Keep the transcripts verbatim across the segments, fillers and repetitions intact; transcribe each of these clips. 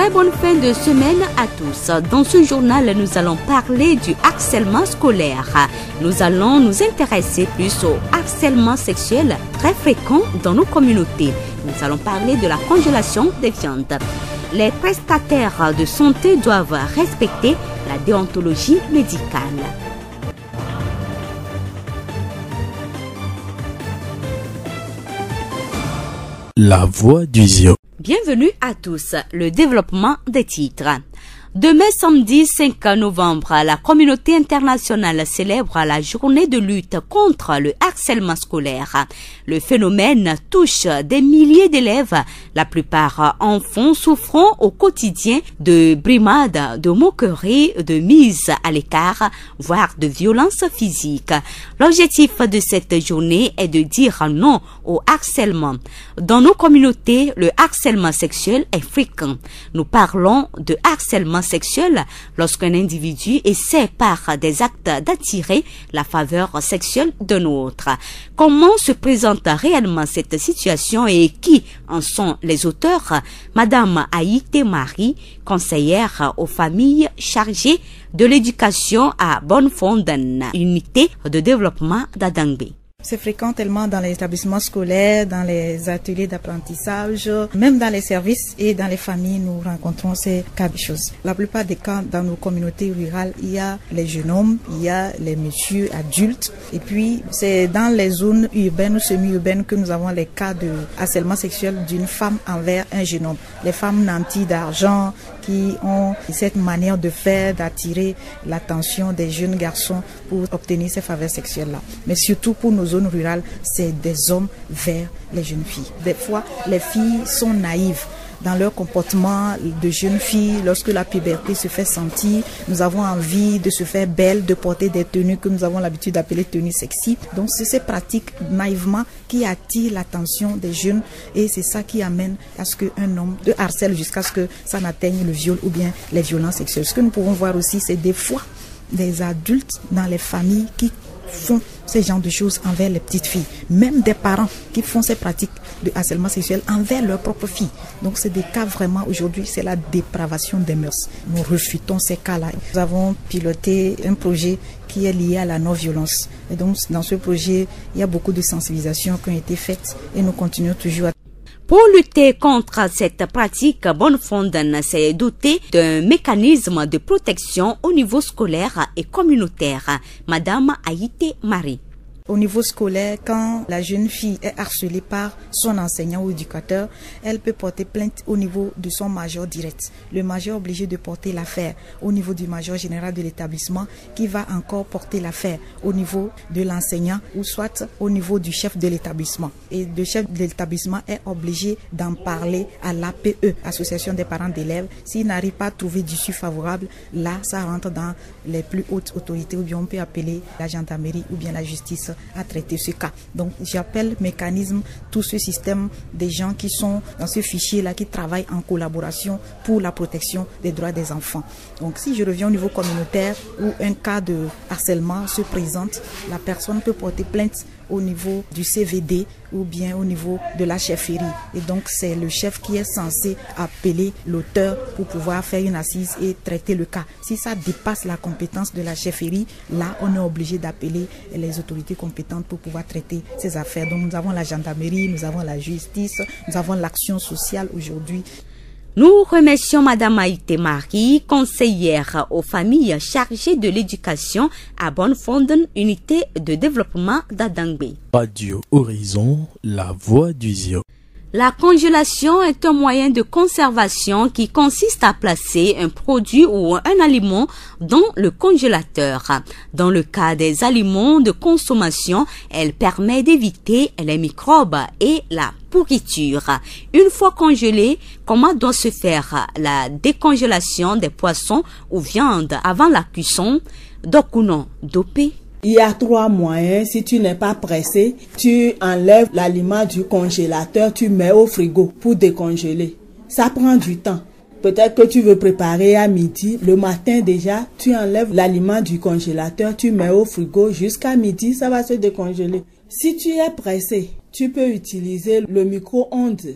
Très bonne fin de semaine à tous. Dans ce journal, nous allons parler du harcèlement scolaire. Nous allons nous intéresser plus au harcèlement sexuel très fréquent dans nos communautés. Nous allons parler de la congélation des viandes. Les prestataires de santé doivent respecter la déontologie médicale. La voix du Zio. Bienvenue à tous. Le développement des titres. Demain samedi cinq novembre, la communauté internationale célèbre la journée de lutte contre le harcèlement scolaire. Le phénomène touche des milliers d'élèves, la plupart enfants souffrant au quotidien de brimades, de moqueries, de mise à l'écart, voire de violences physiques. L'objectif de cette journée est de dire non au harcèlement. Dans nos communautés, le harcèlement sexuel est fréquent. Nous parlons de harcèlement sexuel lorsqu'un individu essaie par des actes d'attirer la faveur sexuelle d'un autre. Comment se présente réellement cette situation et qui en sont les auteurs? Madame Aïté Marie, conseillère aux familles chargée de l'éducation à Bonnefonden, unité de développement d'Adangbe. C'est fréquent tellement dans les établissements scolaires, dans les ateliers d'apprentissage, même dans les services et dans les familles, nous rencontrons ces cas de choses. La plupart des cas dans nos communautés rurales, il y a les jeunes hommes, il y a les messieurs adultes, et puis c'est dans les zones urbaines ou semi-urbaines que nous avons les cas de harcèlement sexuel d'une femme envers un jeune homme. Les femmes nanties d'argent qui ont cette manière de faire, d'attirer l'attention des jeunes garçons pour obtenir ces faveurs sexuelles-là. Mais surtout pour nos zones rurales, c'est des hommes vers les jeunes filles. Des fois, les filles sont naïves dans leur comportement de jeunes filles. Lorsque la puberté se fait sentir, nous avons envie de se faire belle, de porter des tenues que nous avons l'habitude d'appeler tenues sexy. Donc c'est ces pratiques naïvement qui attirent l'attention des jeunes et c'est ça qui amène à ce qu'un homme le harcèle jusqu'à ce que ça n'atteigne le viol ou bien les violences sexuelles. Ce que nous pouvons voir aussi, c'est des fois des adultes dans les familles qui font ces genres de choses envers les petites filles, même des parents qui font ces pratiques de harcèlement sexuel envers leurs propres filles. Donc c'est des cas vraiment, aujourd'hui, c'est la dépravation des mœurs. Nous refutons ces cas-là. Nous avons piloté un projet qui est lié à la non-violence. Et donc dans ce projet, il y a beaucoup de sensibilisations qui ont été faites et nous continuons toujours à Pour lutter contre cette pratique, Bonnefonden s'est dotée d'un mécanisme de protection au niveau scolaire et communautaire. Madame Aïté Marie. Au niveau scolaire, quand la jeune fille est harcelée par son enseignant ou éducateur, elle peut porter plainte au niveau de son major direct. Le major est obligé de porter l'affaire au niveau du major général de l'établissement qui va encore porter l'affaire au niveau de l'enseignant ou soit au niveau du chef de l'établissement. Et le chef de l'établissement est obligé d'en parler à l'A P E, Association des parents d'élèves. S'il n'arrive pas à trouver d'issue favorable, là, ça rentre dans les plus hautes autorités ou bien on peut appeler la gendarmerie ou bien la justice à traiter ce cas. Donc j'appelle mécanisme tout ce système des gens qui sont dans ce fichier-là, qui travaillent en collaboration pour la protection des droits des enfants. Donc si je reviens au niveau communautaire où un cas de harcèlement se présente, la personne peut porter plainte au niveau du C V D ou bien au niveau de la chefferie. Et donc c'est le chef qui est censé appeler l'auteur pour pouvoir faire une assise et traiter le cas. Si ça dépasse la compétence de la chefferie, là on est obligé d'appeler les autorités compétentes pour pouvoir traiter ces affaires. Donc nous avons la gendarmerie, nous avons la justice, nous avons l'action sociale aujourd'hui. Nous remercions Madame Aïté Marie, conseillère aux familles chargées de l'éducation à Bonnefonden, unité de développement d'Adangbe. Radio Horizon, la voix du Zio. La congélation est un moyen de conservation qui consiste à placer un produit ou un aliment dans le congélateur. Dans le cas des aliments de consommation, elle permet d'éviter les microbes et la pourriture. Une fois congelé, comment doit se faire la décongélation des poissons ou viandes avant la cuisson? Dokunon dopé. Il y a trois moyens. Si tu n'es pas pressé, tu enlèves l'aliment du congélateur, tu mets au frigo pour décongeler. Ça prend du temps. Peut-être que tu veux préparer à midi. Le matin déjà, tu enlèves l'aliment du congélateur, tu mets au frigo jusqu'à midi, ça va se décongeler. Si tu es pressé, tu peux utiliser le micro-ondes.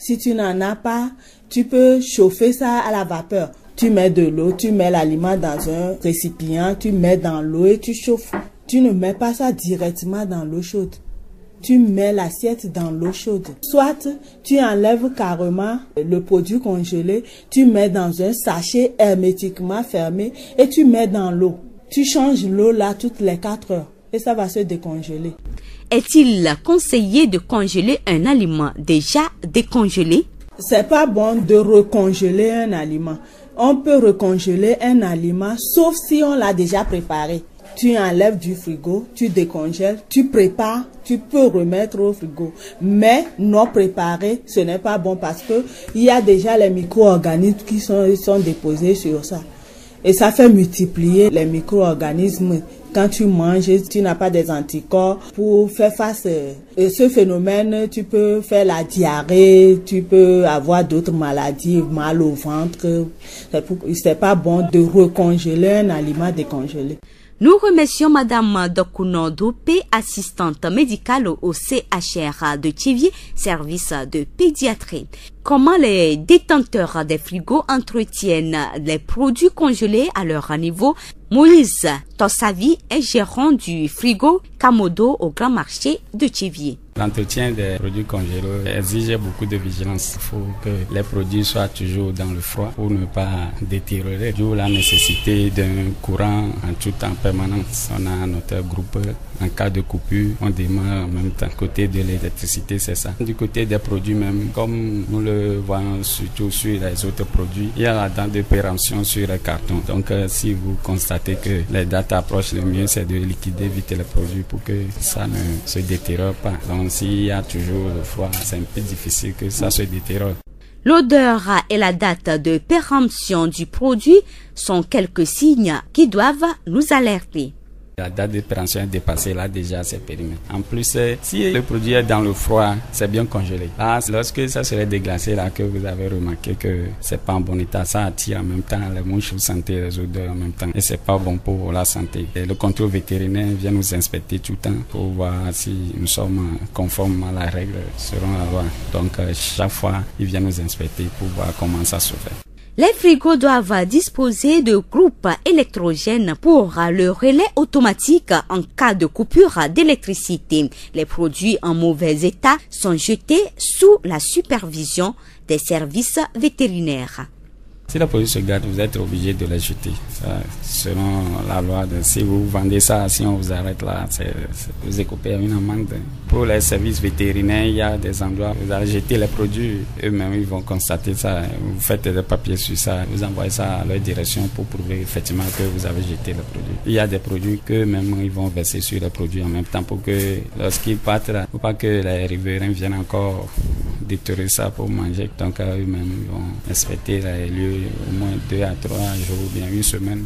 Si tu n'en as pas, tu peux chauffer ça à la vapeur. Tu mets de l'eau, tu mets l'aliment dans un récipient, tu mets dans l'eau et tu chauffes. Tu ne mets pas ça directement dans l'eau chaude. Tu mets l'assiette dans l'eau chaude. Soit tu enlèves carrément le produit congelé, tu mets dans un sachet hermétiquement fermé et tu mets dans l'eau. Tu changes l'eau là toutes les quatre heures et ça va se décongeler. Est-il conseillé de congeler un aliment déjà décongelé? C'est pas bon de recongeler un aliment. On peut recongeler un aliment sauf si on l'a déjà préparé. Tu enlèves du frigo, tu décongèles, tu prépares, tu peux remettre au frigo. Mais non préparé, ce n'est pas bon parce que il y a déjà les micro-organismes qui sont, sont déposés sur ça. Et ça fait multiplier les micro-organismes. Quand tu manges, tu n'as pas des anticorps pour faire face à ce phénomène. Tu peux faire la diarrhée, tu peux avoir d'autres maladies, mal au ventre. C'est pas bon de recongeler un aliment décongelé. Nous remercions Madame Dokuno Dopé, assistante médicale au C H R de Thiviers, service de pédiatrie. Comment les détenteurs des frigos entretiennent les produits congelés à leur niveau? Moïse Tossavi est gérant du frigo Kamodo au Grand Marché de Thiviers. L'entretien des produits congelés exige beaucoup de vigilance. Il faut que les produits soient toujours dans le froid pour ne pas détériorer. D'où la nécessité d'un courant en tout temps permanence. On a notre groupe. En cas de coupure, on démarre en même temps. Côté de l'électricité, c'est ça. Du côté des produits même, comme nous le voyons surtout sur les autres produits, il y a la date de péremption sur les cartons. Donc, euh, si vous constatez que les dates approchent, le mieux c'est de liquider vite les produits pour que ça ne se détériore pas. Donc, s'il y a toujours le froid, c'est un peu difficile que ça se détériore. L'odeur et la date de péremption du produit sont quelques signes qui doivent nous alerter. La date de péremption est dépassée, là déjà c'est périmé. En plus, si le produit est dans le froid, c'est bien congelé. Là, lorsque ça serait déglacé, là que vous avez remarqué que c'est pas en bon état, ça attire en même temps les mouches, vous sentez les odeurs en même temps. Et c'est pas bon pour la santé. Et le contrôle vétérinaire vient nous inspecter tout le temps pour voir si nous sommes conformes à la règle selon la loi. Donc chaque fois, il vient nous inspecter pour voir comment ça se fait. Les frigos doivent disposer de groupes électrogènes pour le relais automatique en cas de coupure d'électricité. Les produits en mauvais état sont jetés sous la supervision des services vétérinaires. Si la produit se garde, vous êtes obligé de les jeter. Ça, selon la loi, de, si vous vendez ça, si on vous arrête là, c'est, c'est, vous écopez une amende. Pour les services vétérinaires, il y a des endroits où vous allez jeter les produits. Eux-mêmes, ils vont constater ça. Vous faites des papiers sur ça. Vous envoyez ça à leur direction pour prouver effectivement que vous avez jeté les produits. Il y a des produits qu'eux-mêmes, ils vont verser sur les produits en même temps pour que lorsqu'ils partent là, pour pas que les riverains viennent encore détruire ça pour manger. Donc, eux-mêmes, ils vont inspecter les lieux au moins deux à trois jours ou bien une semaine.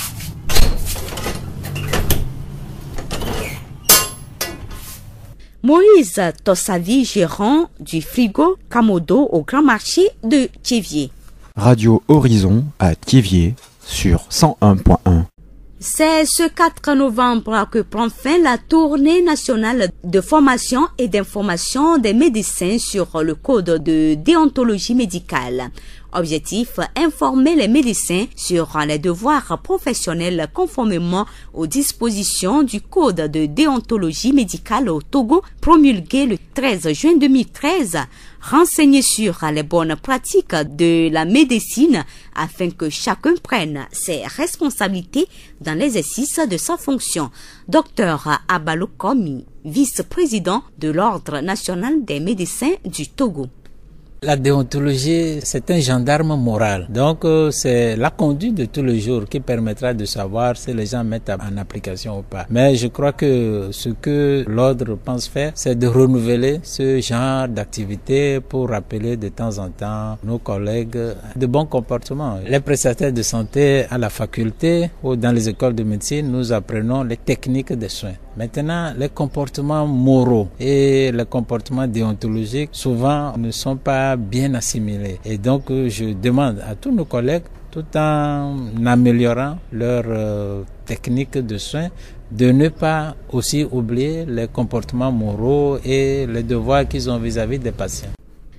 Moïse Tossavi, gérant du frigo Kamodo au Grand Marché de Thiviers. Radio Horizon à Thiviers sur cent un point un. C'est ce quatre novembre que prend fin la tournée nationale de formation et d'information des médecins sur le code de déontologie médicale. Objectif, informer les médecins sur les devoirs professionnels conformément aux dispositions du Code de déontologie médicale au Togo, promulgué le treize juin deux mille treize, renseigner sur les bonnes pratiques de la médecine afin que chacun prenne ses responsabilités dans l'exercice de sa fonction. Docteur Abalokomi, vice-président de l'Ordre national des médecins du Togo. La déontologie, c'est un gendarme moral. Donc, euh, c'est la conduite de tous les jours qui permettra de savoir si les gens mettent en application ou pas. Mais je crois que ce que l'ordre pense faire, c'est de renouveler ce genre d'activité pour rappeler de temps en temps nos collègues de bons comportements. Les prestataires de santé à la faculté ou dans les écoles de médecine, nous apprenons les techniques de soins. Maintenant, les comportements moraux et les comportements déontologiques, souvent, ne sont pas bien assimilés. Et donc, je demande à tous nos collègues, tout en améliorant leur euh, technique de soins, de ne pas aussi oublier les comportements moraux et les devoirs qu'ils ont vis-à-vis des patients.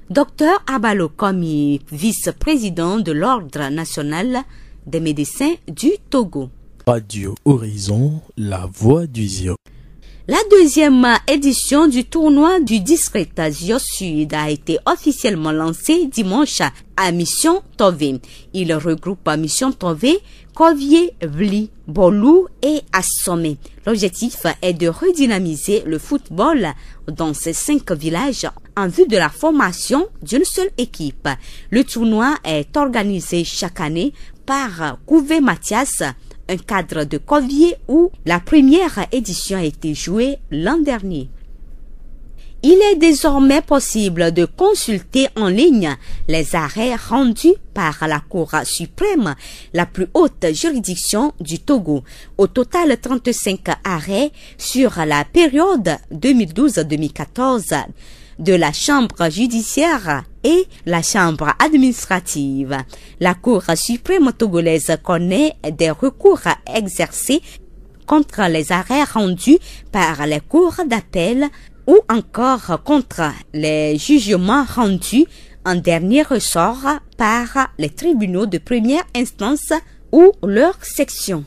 Docteur Abalo Komi, vice-président de l'Ordre national des médecins du Togo. Radio Horizon, la voix du Zio. La deuxième édition du tournoi du district Zio Sud a été officiellement lancée dimanche à Mission Tové. Il regroupe Mission Tové, Kovié, Vli, Bolou et Assomé. L'objectif est de redynamiser le football dans ces cinq villages en vue de la formation d'une seule équipe. Le tournoi est organisé chaque année par Couvé Mathias, un cadre de Kovié où la première édition a été jouée l'an dernier. Il est désormais possible de consulter en ligne les arrêts rendus par la Cour suprême, la plus haute juridiction du Togo. Au total, trente-cinq arrêts sur la période deux mille douze à deux mille quatorze de la Chambre judiciaire et la Chambre administrative. La Cour suprême togolaise connaît des recours exercés contre les arrêts rendus par les cours d'appel ou encore contre les jugements rendus en dernier ressort par les tribunaux de première instance ou leurs sections.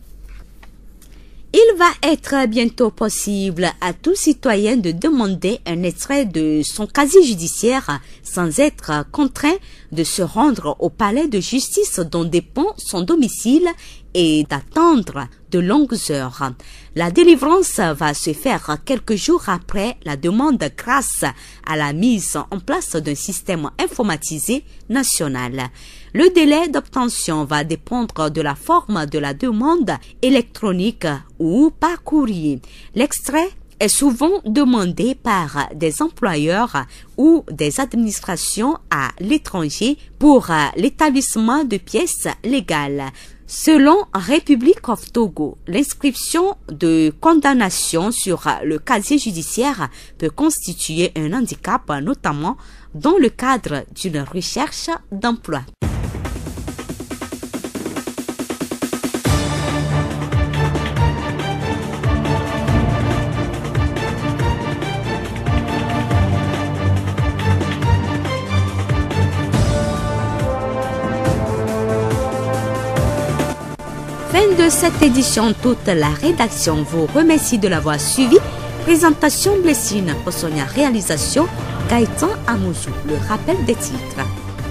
Il va être bientôt possible à tout citoyen de demander un extrait de son casier judiciaire sans être contraint de se rendre au palais de justice dont dépend son domicile et d'attendre de longues heures. La délivrance va se faire quelques jours après la demande grâce à la mise en place d'un système informatisé national. Le délai d'obtention va dépendre de la forme de la demande électronique ou par courrier. L'extrait est souvent demandé par des employeurs ou des administrations à l'étranger pour l'établissement de pièces légales. Selon République of Togo, l'inscription de condamnation sur le casier judiciaire peut constituer un handicap, notamment dans le cadre d'une recherche d'emploi. Fin de cette édition, toute la rédaction vous remercie de l'avoir suivi. Présentation Blessine Possonia, réalisation Gaëtan Amouzou. Le rappel des titres.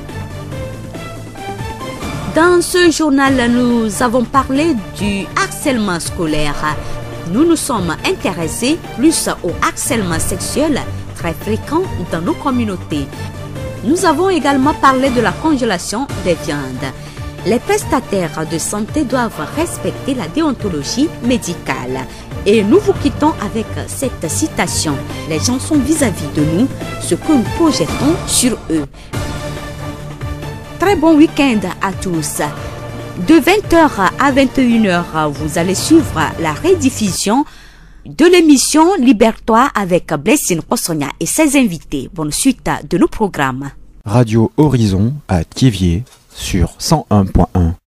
Dans ce journal, nous avons parlé du harcèlement scolaire. Nous nous sommes intéressés plus au harcèlement sexuel très fréquent dans nos communautés. Nous avons également parlé de la congélation des viandes. Les prestataires de santé doivent respecter la déontologie médicale. Et nous vous quittons avec cette citation. Les gens sont vis-à-vis de nous ce que nous projetons sur eux. Très bon week-end à tous. De vingt heures à vingt et une heures, vous allez suivre la rediffusion de l'émission Libère-toi avec Blessine Possonia et ses invités. Bonne suite de nos programmes. Radio Horizon à Thiéviers sur cent un point un.